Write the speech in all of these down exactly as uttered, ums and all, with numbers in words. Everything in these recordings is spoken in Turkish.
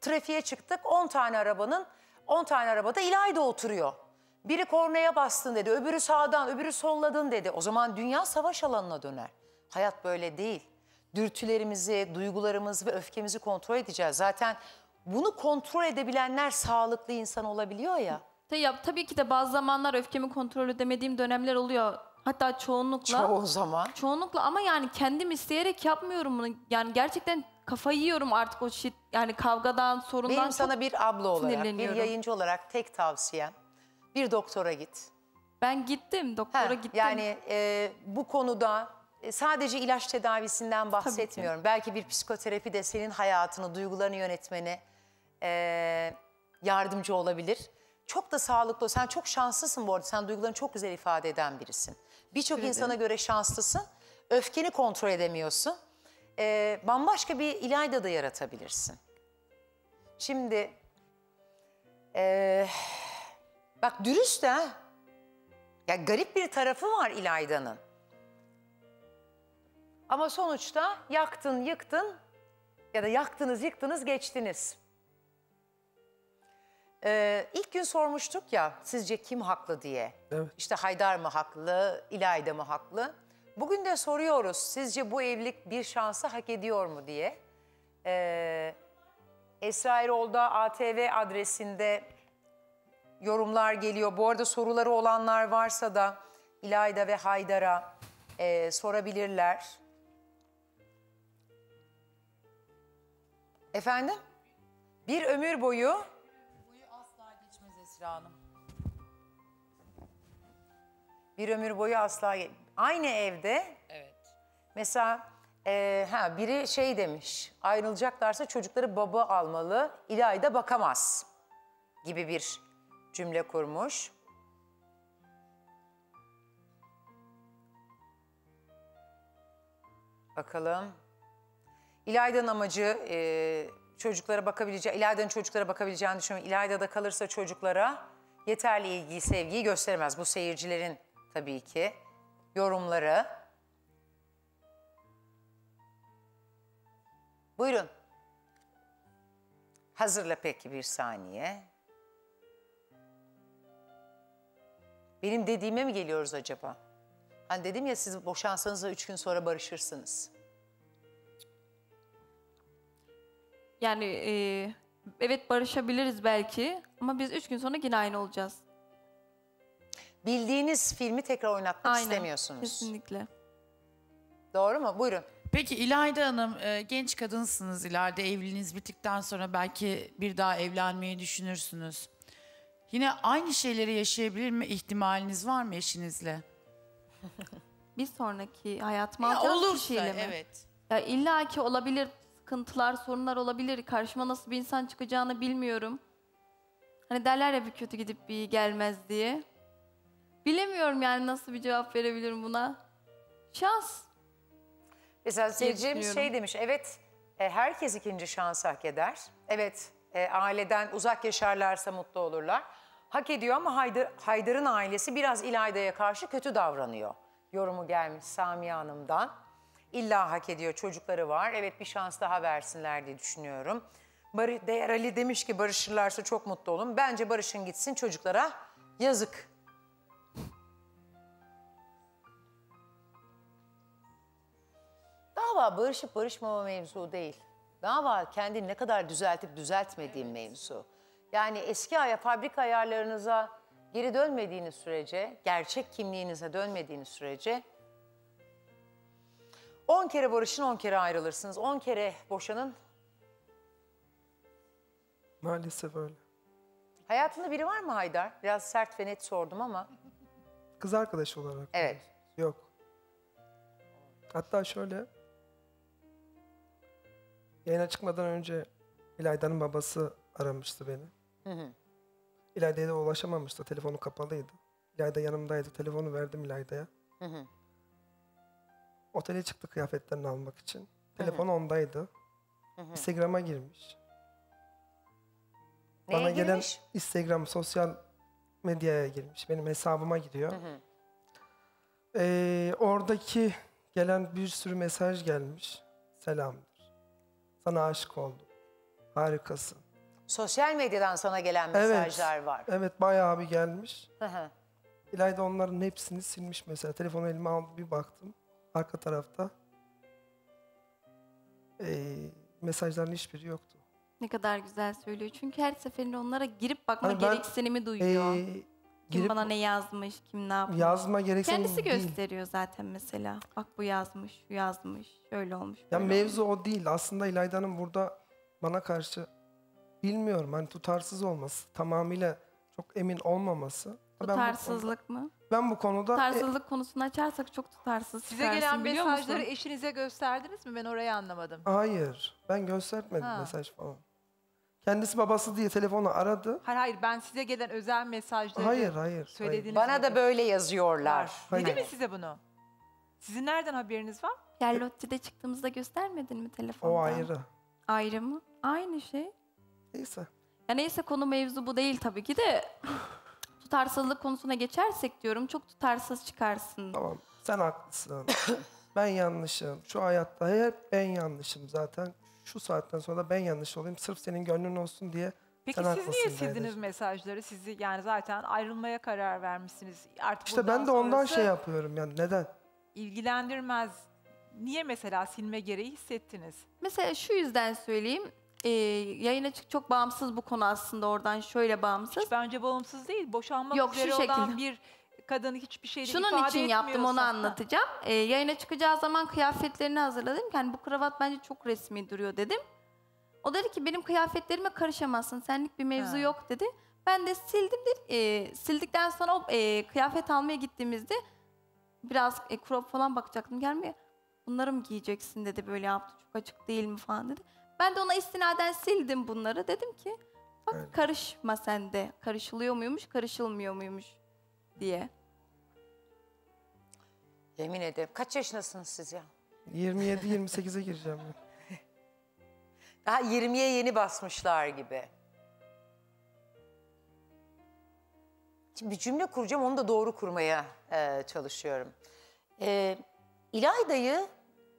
trafiğe çıktık. on tane arabanın on tane arabada İlayda oturuyor. Biri kornaya bastın dedi, öbürü sağdan, öbürü solladın dedi. O zaman dünya savaş alanına döner. Hayat böyle değil. Dürtülerimizi, duygularımızı ve öfkemizi kontrol edeceğiz. Zaten bunu kontrol edebilenler sağlıklı insan olabiliyor ya. Ya, tabii ki de bazı zamanlar öfkemi kontrol edemediğim dönemler oluyor. Hatta çoğunlukla. Çoğu zaman. Çoğunlukla ama yani kendim isteyerek yapmıyorum bunu. Yani gerçekten kafayı yiyorum artık o shit. Yani kavgadan, sorundan. Benim sana bir abla olarak, bir sinirleniyorum. yayıncı olarak tek tavsiyem bir doktora git. Ben gittim, doktora Ha, gittim. yani e, bu konuda e, sadece ilaç tedavisinden bahsetmiyorum. Belki bir psikoterapi de senin hayatını, duygularını yönetmene e, yardımcı olabilir. Çok da sağlıklı. Sen çok şanslısın bu arada. Sen duygularını çok güzel ifade eden birisin. Birçok insana göre şanslısın. Öfkeni kontrol edemiyorsun. E, bambaşka bir İlayda da yaratabilirsin. Şimdi e, bak dürüst ha. Ya garip bir tarafı var İlayda'nın. Ama sonuçta yaktın, yıktın ya da yaktınız, yıktınız, geçtiniz. Ee, ilk gün sormuştuk ya sizce kim haklı diye. Evet. İşte Haydar mı haklı, İlayda mı haklı? Bugün de soruyoruz sizce bu evlilik bir şansı hak ediyor mu diye. Ee, Esra Erol'da A T V adresinde yorumlar geliyor. Bu arada soruları olanlar varsa da İlayda ve Haydar'a e, sorabilirler. Efendim? Bir ömür boyu... Boyu asla geçmez Esra Hanım. Bir ömür boyu asla... Aynı evde... Evet. Mesela e, ha, biri şey demiş, ayrılacaklarsa çocukları baba almalı, İlayda bakamaz gibi bir cümle kurmuş. Bakalım. İlayda'nın amacı e, çocuklara bakabileceği, İlayda'nın çocuklara bakabileceğini düşünüyorum. İlayda da kalırsa çocuklara yeterli ilgiyi, sevgiyi gösteremez. Bu seyircilerin tabii ki yorumları. Buyurun. Hazırla peki bir saniye. Benim dediğime mi geliyoruz acaba? Hani dedim ya siz boşansanız da üç gün sonra barışırsınız. Yani e, evet barışabiliriz belki ama biz üç gün sonra yine aynı olacağız. Bildiğiniz filmi tekrar oynatmak Aynen, istemiyorsunuz. kesinlikle. Doğru mu? Buyurun. Peki İlayda Hanım, e, genç kadınsınız, ileride evliliğiniz bittikten sonra belki bir daha evlenmeyi düşünürsünüz. Yine aynı şeyleri yaşayabilir mi ihtimaliniz var mı eşinizle? Bir sonraki hayatıma Ya alacağım olursa kişiyle mi? evet. Ya illa ki olabilir, sıkıntılar, sorunlar olabilir. Karşıma nasıl bir insan çıkacağını bilmiyorum. Hani derler ya bir kötü gidip bir iyi gelmez diye. Bilemiyorum yani nasıl bir cevap verebilirim buna. Şans. Mesela seyircimiz düşünüyorum. şey demiş, evet e, herkes ikinci şansı hak eder. Evet e, aileden uzak yaşarlarsa mutlu olurlar. Hak ediyor ama Haydar, Haydar'ın ailesi biraz İlayda'ya karşı kötü davranıyor. Yorumu gelmiş Samiye Hanım'dan. İlla hak ediyor, çocukları var. Evet bir şans daha versinler diye düşünüyorum. Bar Değer Ali demiş ki barışırlarsa çok mutlu olun. Bence barışın gitsin, çocuklara yazık. Dava barışıp barışmama mevzu değil. Dava kendini ne kadar düzeltip düzeltmediğin mevzu. Yani eski aya, fabrika ayarlarınıza geri dönmediğiniz sürece, gerçek kimliğinize dönmediğiniz sürece on kere barışın, on kere ayrılırsınız. On kere boşanın. Maalesef öyle. Hayatında biri var mı Haydar? Biraz sert ve net sordum ama. Kız arkadaş olarak. Evet. Yok. Hatta şöyle. Yayına çıkmadan önce İlayda'nın babası aramıştı beni. Hı hı. İlayda'ya da ulaşamamıştı. Telefonu kapalıydı. İlayda yanımdaydı. Telefonu verdim İlayda'ya. Hı hı. Otele çıktı kıyafetlerini almak için. Telefon ondaydı. Hı hı. Instagram'a girmiş. Neye Bana gelen girmiş? Instagram, sosyal medyaya girmiş. Benim hesabıma gidiyor. Hı hı. Ee, oradaki gelen bir sürü mesaj gelmiş. Selamdır. Sana aşık oldum. Harikasın. Sosyal medyadan sana gelen Evet. mesajlar var. Evet bayağı bir gelmiş. Hı hı. İlayda onların hepsini silmiş mesela. Telefonu elime aldı bir baktım. Arka tarafta. Ee, mesajların hiçbiri yoktu. Ne kadar güzel söylüyor. Çünkü her seferinde onlara girip bakma Hani ben, gereksinimi duyuyor. Ee, Kim girip bana ne yazmış, kim ne yapmış. yazma gereksinimi Kendisi değil. gösteriyor zaten mesela. Bak bu yazmış, şu yazmış, şöyle olmuş. Ya böyle mevzu olmuş. o değil. Aslında İlayda'nın burada bana karşı bilmiyorum hani tutarsız olması, tamamıyla çok emin olmaması. Ben bu konuda, Tutarsızlık mı? ben bu konuda e, Tutarsızlık konusunu açarsak çok tutarsız Size çıkarsın, gelen biliyor mesajları musun? eşinize gösterdiniz mi? Ben orayı anlamadım. hayır ben göstermedim Ha. mesaj falan. Kendisi babası diye telefonu aradı. Hayır hayır ben size gelen özel mesajları Hayır hayır. söylediniz Bana mi? da böyle yazıyorlar. Hayır. Dedi mi size bunu? Sizin nereden haberiniz var? Yerlotti'de çıktığımızda göstermedin mi telefonda? O ayrı. Ayrı mı? Aynı şey. Neyse. Ya neyse konu mevzu bu değil tabii ki de tutarsızlık konusuna geçersek diyorum çok tutarsız çıkarsın. Tamam sen haklısın. Ben yanlışım. Şu hayatta hep ben yanlışım zaten. Şu saatten sonra da ben yanlış olayım. Sırf senin gönlün olsun diye. Peki sen siz haklısın niye sildiniz Leyla'cığım. mesajları? Sizi yani zaten ayrılmaya karar vermişsiniz. Artık İşte bundan ben de ondan sonrası şey yapıyorum yani neden? ilgilendirmez. Niye mesela silme gereği hissettiniz? Mesela şu yüzden söyleyeyim. E, yayın açık çok bağımsız bu konu aslında oradan şöyle bağımsız. Hiç bence bağımsız değil. Boşanmak Yok, şu üzere olan şekilde. bir kadın hiçbir şeyde Şunun ifade için yaptım onu etmiyorsa- anlatacağım. Ee, yayına çıkacağı zaman kıyafetlerini hazırladım. Yani bu kravat bence çok resmi duruyor dedim. O dedi ki benim kıyafetlerime karışamazsın. Senlik bir mevzu Ha. yok dedi. Ben de sildim. De, e, sildikten sonra o e, kıyafet almaya gittiğimizde biraz e, crop falan bakacaktım gelmeye. Bunları mı giyeceksin dedi böyle yaptı. Çok açık değil mi falan dedi. Ben de ona istinaden sildim bunları. Dedim ki bak Öyle. karışma sen de. Karışılıyor muymuş, karışılmıyor muymuş diye. Yemin ederim. Kaç yaşındasınız siz ya? yirmi yedi yirmi sekize gireceğim ben. Daha yirmiye yeni basmışlar gibi. Şimdi bir cümle kuracağım, onu da doğru kurmaya e, çalışıyorum. E, İlayda'yı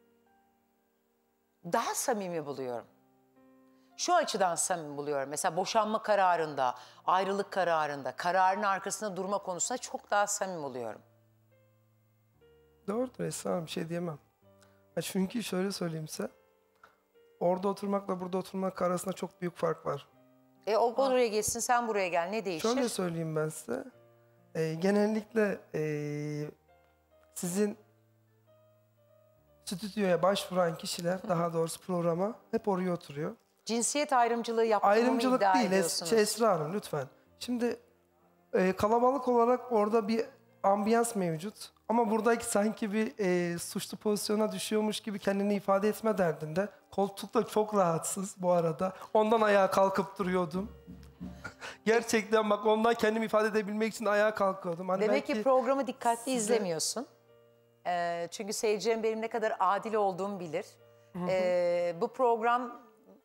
daha samimi buluyorum. Şu açıdan samimi buluyorum. Mesela boşanma kararında, ayrılık kararında, kararın arkasında durma konusunda çok daha samimi buluyorum. Doğrudur Esra Hanım bir şey diyemem. Ha çünkü şöyle söyleyeyim size. Orada oturmakla burada oturmak arasında çok büyük fark var. E o oraya geçsin, sen buraya gel. Ne değişir? Şöyle söyleyeyim ben size. Ee, genellikle ee, sizin stüdyoya başvuran kişiler, daha doğrusu programa hep oraya oturuyor. Cinsiyet ayrımcılığı yaptığımı Ayrımcılık iddia değil Es- ediyorsunuz. şey, Esra Hanım lütfen. Şimdi ee, kalabalık olarak orada bir ambiyans mevcut. Ama buradaki sanki bir ee, suçlu pozisyona düşüyormuş gibi kendini ifade etme derdinde. Koltukta çok rahatsız bu arada. Ondan ayağa kalkıp duruyordum. Gerçekten bak ondan kendimi ifade edebilmek için ayağa kalkıyordum. Hani Demek belki ki programı dikkatli size- izlemiyorsun. Ee, çünkü seyircilerim benim ne kadar adil olduğumu bilir. Ee, bu program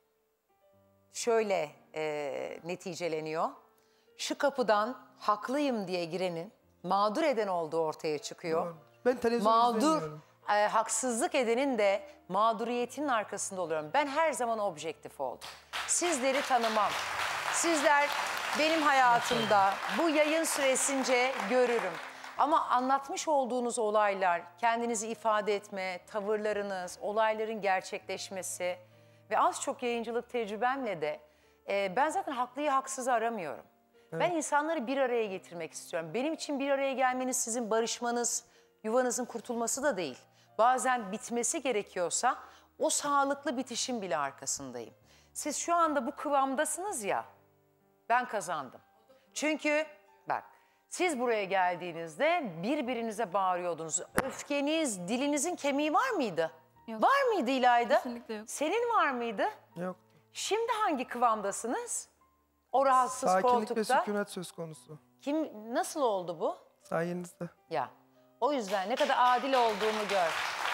şöyle e, neticeleniyor. Şu kapıdan haklıyım diye girenin mağdur eden olduğu ortaya çıkıyor. ben televizyon Mağdur, izlemiyorum. e, haksızlık edenin de mağduriyetinin arkasında oluyorum. Ben her zaman objektif oldum. Sizleri tanımam. Sizler benim hayatımda bu yayın süresince görürüm. Ama anlatmış olduğunuz olaylar, kendinizi ifade etme, tavırlarınız, olayların gerçekleşmesi ve az çok yayıncılık tecrübemle de e, ben zaten haklıyı haksızı aramıyorum. Ben insanları bir araya getirmek istiyorum. Benim için bir araya gelmeniz sizin barışmanız, yuvanızın kurtulması da değil. Bazen bitmesi gerekiyorsa o sağlıklı bitişin bile arkasındayım. Siz şu anda bu kıvamdasınız ya, ben kazandım. Çünkü bak siz buraya geldiğinizde birbirinize bağırıyordunuz. Öfkeniz, dilinizin kemiği var mıydı? Yok. Var mıydı İlayda? Kesinlikle yok. Senin var mıydı? Yok. Şimdi hangi kıvamdasınız? O rahatsız Sakinlik ve koltukta. sükunet söz konusu. Kim, nasıl oldu bu? Sayenizde. Ya. O yüzden ne kadar adil olduğumu gör.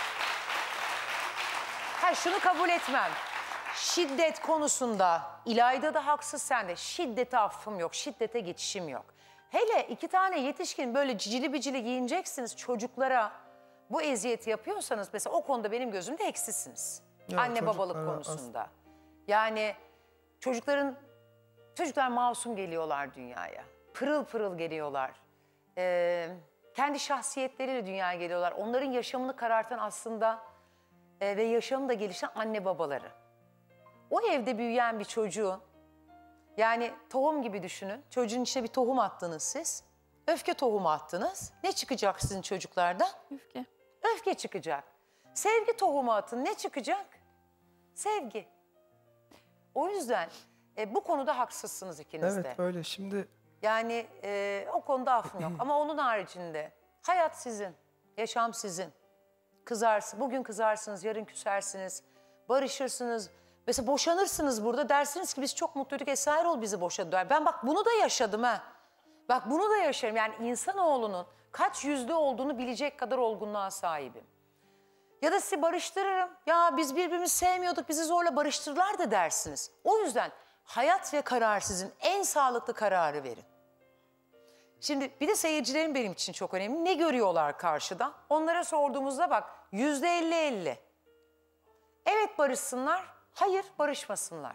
Ha şunu kabul etmem. Şiddet konusunda İlayda da haksız, sen de. Şiddete affım yok, şiddete geçişim yok. Hele iki tane yetişkin böyle cicili bicili giyineceksiniz çocuklara. Bu eziyeti yapıyorsanız mesela o konuda benim gözümde eksisiniz. Ya Anne babalık çocuklara konusunda. Yani çocukların Çocuklar masum geliyorlar dünyaya. Pırıl pırıl geliyorlar. Ee, kendi şahsiyetleriyle dünyaya geliyorlar. Onların yaşamını karartan aslında e, ve yaşamını da geliştiren anne babaları. O evde büyüyen bir çocuğun, yani tohum gibi düşünün. Çocuğun içine bir tohum attınız siz. Öfke tohumu attınız. Ne çıkacak sizin çocuklardan? Öfke. Öfke çıkacak. Sevgi tohumu atın. Ne çıkacak? Sevgi. O yüzden e, bu konuda haksızsınız ikiniz de. Evet öyle. Şimdi Yani e, o konuda affım yok. Ama onun haricinde hayat sizin, yaşam sizin. Kızarsın, bugün kızarsınız, yarın küsersiniz, barışırsınız. Mesela boşanırsınız burada, dersiniz ki biz çok mutluyduk, Esra Erol bizi boşadı der. Ben bak bunu da yaşadım ha. Bak bunu da yaşarım. Yani insanoğlunun kaç yüzde olduğunu bilecek kadar olgunluğa sahibim. Ya da sizi barıştırırım. Ya biz birbirimizi sevmiyorduk, bizi zorla barıştırdılar da dersiniz. O yüzden hayat ve karar sizin, en sağlıklı kararı verin. Şimdi bir de seyircilerin benim için çok önemli. Ne görüyorlar karşıda? Onlara sorduğumuzda bak yüzde elli elli. Evet barışsınlar, hayır barışmasınlar.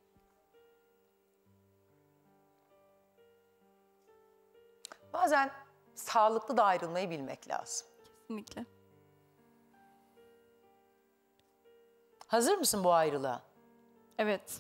Bazen sağlıklı da ayrılmayı bilmek lazım. Kesinlikle. Hazır mısın bu ayrılığa? Evet.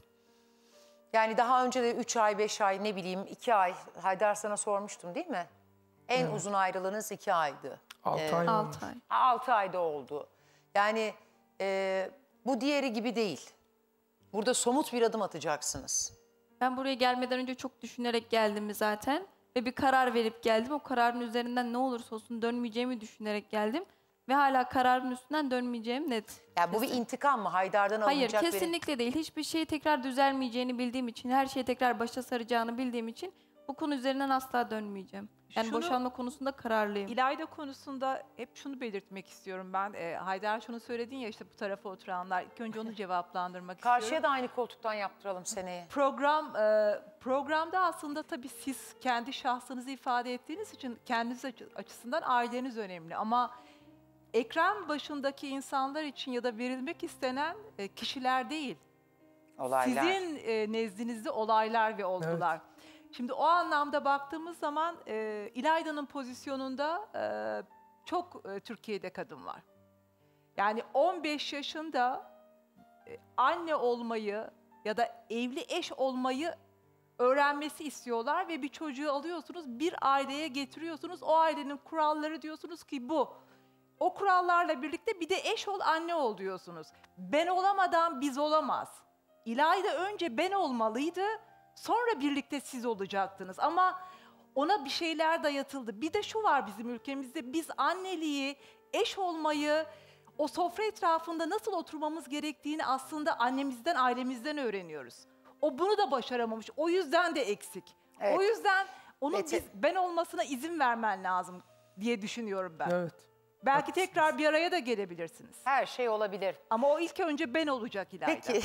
Yani daha önce de üç ay, beş ay, ne bileyim iki ay. Haydar sana sormuştum değil mi? En uzun ayrılığınız iki aydı. altı Ee, ay olmuş. altı ay. Altı ayda oldu. Yani e, bu diğeri gibi değil. Burada somut bir adım atacaksınız. Ben buraya gelmeden önce çok düşünerek geldim zaten. Ve bir karar verip geldim. O kararın üzerinden ne olursa olsun dönmeyeceğimi düşünerek geldim. Ve hala kararın üstünden dönmeyeceğim net. Yani bu bir intikam mı? Haydar'dan Hayır, alınacak bir... kesinlikle değil. Hiçbir şey tekrar düzelmeyeceğini bildiğim için, her şey tekrar başa saracağını bildiğim için bu konu üzerinden asla dönmeyeceğim. Yani Şunu- boşanma konusunda kararlıyım. İlayda konusunda hep şunu belirtmek istiyorum ben. E, Haydar şunu söyledin ya, işte bu tarafa oturanlar. İlk önce onu cevaplandırmak Karşıya istiyorum. da aynı koltuktan yaptıralım seneye. Program e, programda aslında tabii siz kendi şahsınızı ifade ettiğiniz için kendiniz açı- açısından aileniz önemli. Ama ekran başındaki insanlar için ya da verilmek istenen e, kişiler değil. Olaylar. Sizin e, nezdinizde olaylar ve olgular. Şimdi o anlamda baktığımız zaman e, İlayda'nın pozisyonunda e, çok e, Türkiye'de kadın var. Yani on beş yaşında e, anne olmayı ya da evli eş olmayı öğrenmesi istiyorlar ve bir çocuğu alıyorsunuz, bir aileye getiriyorsunuz. O ailenin kuralları diyorsunuz ki bu. O kurallarla birlikte bir de eş ol, anne ol diyorsunuz. Ben olamadan biz olamaz. İlayda önce ben olmalıydı, sonra birlikte siz olacaktınız. Ama ona bir şeyler dayatıldı. Bir de şu var bizim ülkemizde, biz anneliği, eş olmayı, o sofra etrafında nasıl oturmamız gerektiğini aslında annemizden, ailemizden öğreniyoruz. O bunu da başaramamış, o yüzden de eksik. Evet. O yüzden onun Evet. biz, ben olmasına izin vermen lazım diye düşünüyorum ben. Evet. Belki Haklısınız. tekrar bir araya da gelebilirsiniz. Her şey olabilir. Ama o ilk önce ben olacak İlayda. Peki.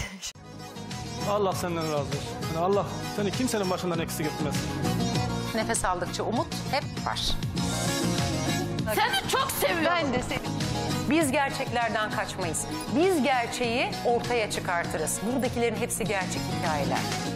Allah senden razı olsun. Yani Allah seni kimsenin başından eksik etmez. Nefes aldıkça umut hep var. Seni çok seviyorum. Ben de seni. Biz gerçeklerden kaçmayız. Biz gerçeği ortaya çıkartırız. Buradakilerin hepsi gerçek hikayeler.